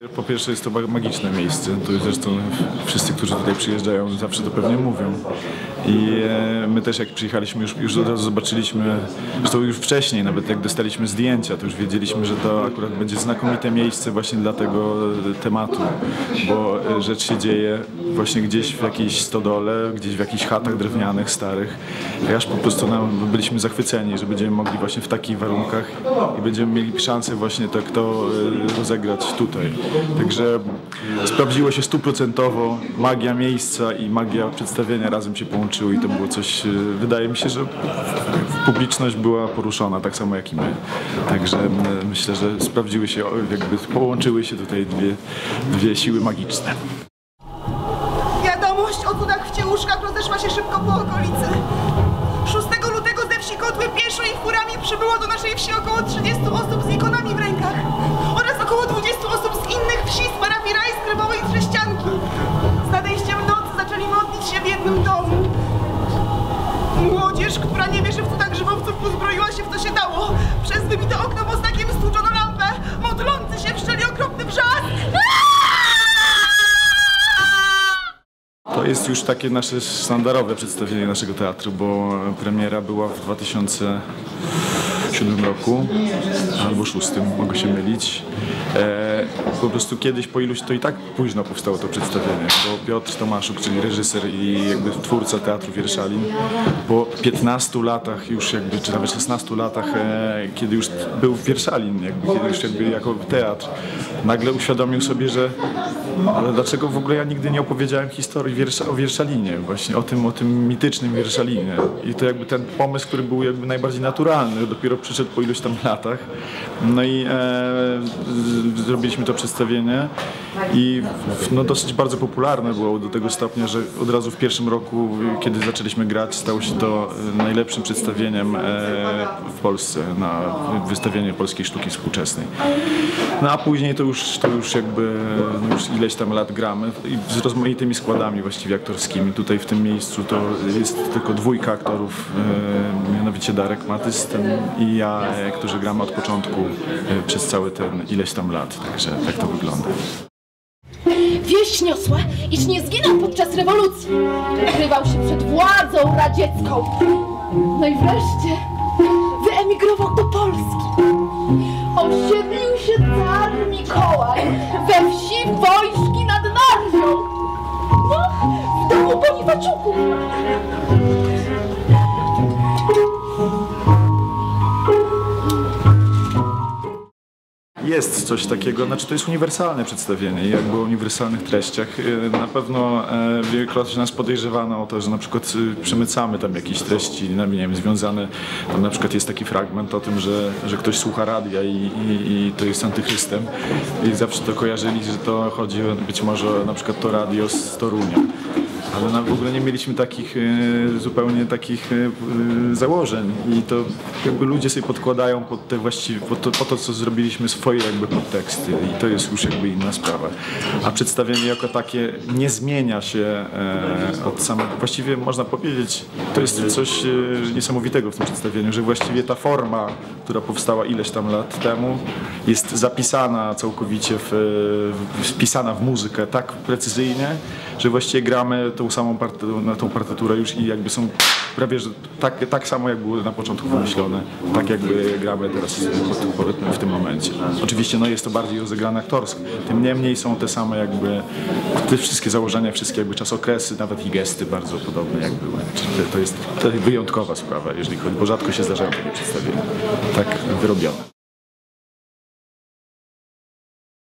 po pierwsze jest to magiczne miejsce, to zresztą wszyscy, którzy tutaj przyjeżdżają, zawsze to pewnie mówią. I my też jak przyjechaliśmy już od razu zobaczyliśmy, że to już wcześniej, nawet jak dostaliśmy zdjęcia, to już wiedzieliśmy, że to akurat będzie znakomite miejsce właśnie dla tego tematu, bo rzecz się dzieje właśnie gdzieś w jakiejś stodole, gdzieś w jakichś chatach drewnianych, starych. I aż po prostu byliśmy zachwyceni, że będziemy mogli właśnie w takich warunkach i będziemy mieli szansę właśnie tak to rozegrać tutaj. Także sprawdziło się 100%, magia miejsca i magia przedstawienia razem się połączyły i to było coś, wydaje mi się, że publiczność była poruszona, tak samo jak i my. Także myślę, że sprawdziły się, jakby połączyły się tutaj dwie siły magiczne. Wiadomość o cudach w Ciełuszkach rozeszła się szybko po okolicy. 6 lutego ze wsi Kotły pieszo i furami przybyło do naszej wsi około 30 osób z ikonami w rękach oraz około 20 osób z innych wsi z parafii Rajskrybowej i Trześcianki. Z nadejściem nocy zaczęli modlić się w jednym domu. Młodzież, która nie wierzy w cudach żywowców, uzbroiła się w co się dało. Przez wybite okno moznakiem stłuczono lampę. Modlący się wszczeli okropny wrzask. To jest już takie nasze sztandarowe przedstawienie naszego teatru, bo premiera była w 2007 roku, albo 2006, mogę się mylić. Po prostu kiedyś po iluś, to i tak późno powstało to przedstawienie, bo Piotr Tomaszuk, czyli reżyser i jakby twórca Teatru Wierszalin, po 15 latach już jakby, czy nawet 16 latach, kiedy już był Wierszalin, kiedy już jakby jako teatr, nagle uświadomił sobie, że ale dlaczego w ogóle ja nigdy nie opowiedziałem historii o Wierszalinie, właśnie o tym mitycznym Wierszalinie. I to jakby ten pomysł, który był jakby najbardziej naturalny, dopiero przyszedł po iluś tam latach. No i zrobiliśmy to przedstawienie i no, dosyć bardzo popularne było do tego stopnia, że od razu w pierwszym roku, kiedy zaczęliśmy grać, stało się to najlepszym przedstawieniem w Polsce na wystawienie polskiej sztuki współczesnej. No a później to już jakby już ileś tam lat gramy i z rozmaitymi składami właściwie aktorskimi. Tutaj w tym miejscu to jest tylko 2 aktorów, mianowicie Darek Matys i ja, którzy gramy od początku przez cały ten ileś tam lat. Także tak to wygląda. Wieść niosła, iż nie zginął podczas rewolucji. Ukrywał się przed władzą radziecką. No i wreszcie wyemigrował do Polski. Osiedlił się car Mikołaj we wsi Wojszki nad Narwią. No, w domu Bonifaciuków. Jest coś takiego, znaczy to jest uniwersalne przedstawienie i jakby o uniwersalnych treściach. Na pewno wielokrotnie nas podejrzewano o to, że na przykład przemycamy tam jakieś treści, nie wiem, związane, tam na przykład jest taki fragment o tym, że ktoś słucha radia i to jest antychrystem i zawsze to kojarzyli, że to chodzi być może na przykład to radio z Torunia. Ale w ogóle nie mieliśmy takich zupełnie takich założeń i to jakby ludzie sobie podkładają pod te właściwie, po to co zrobiliśmy swoje jakby podteksty i to jest już jakby inna sprawa. A przedstawienie jako takie nie zmienia się od samego, właściwie można powiedzieć, to jest coś niesamowitego w tym przedstawieniu, że właściwie ta forma, która powstała ileś tam lat temu, jest zapisana całkowicie, wpisana w muzykę tak precyzyjnie, że właściwie gramy tą partyturę już i jakby są prawie że tak samo jak były na początku wymyślone, tak jakby gramy teraz w tym momencie. Oczywiście no jest to bardziej rozegrane aktorsko, tym niemniej są te same jakby, te wszystkie założenia, wszystkie jakby czasokresy, nawet i gesty bardzo podobne jak były. To jest wyjątkowa sprawa, jeżeli chodzi, bo rzadko się zdarzają takie przedstawienia tak wyrobione.